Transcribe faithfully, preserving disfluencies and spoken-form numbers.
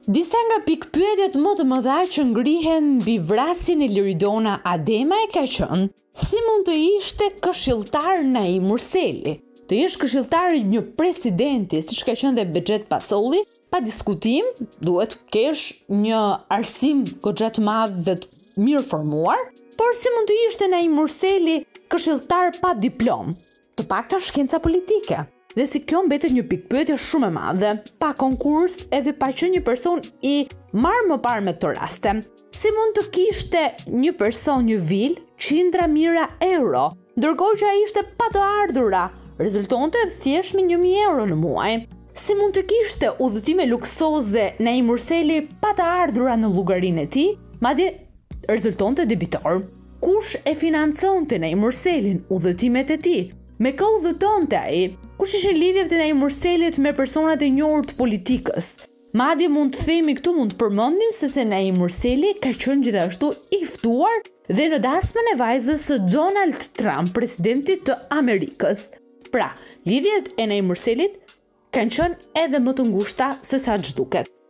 Disa nga pikpyetjet më të mëdha që ngrihen mbi vrasjen e Liridona Ademaj ka qenë si mund të ishte këshilltar Naim Murseli. Të jesh këshilltar i një presidenti, siç ka qenë dhe Bexhet Pacolli, pa diskutim, duhet të kesh një arsim goxha të madh dhe të mirë formuar, por si mund të ishte Naim Murseli këshilltar pa diplomë, të paktën shkenca politike. Dhe si kjo mbetet një pikpyetje shumë e madhe, pa konkurs edhe pa qenë një person i marrë më parë me këto raste. Si mund të kishte një person një vil qindra mijëra euro, ndërkohë që ai ishte pa të ardhura, rezultonte thjesht me një mijë euro në muaj. Si mund të kishte udhëtime luksoze Naim Murseli pa të ardhura në llogarinë e tij, madje rezultonte debitor. Kush e financonte Naim Murselin, udhëtimet e tij? Me kë udhëtonte ai? Kush ishin lidhjet e Naim Murselit me personat e njohur të politikës? Madje mund të themi këtu, mund të përmendim se se Naim Murseli ka qenë gjithashtu i ftuar dhe në dasmën e vajzës së Donald Trump, presidentit të Amerikës. Pra, lidhjet e Naim Murselit kanë qenë edhe më të ngushta se sa ç'duket.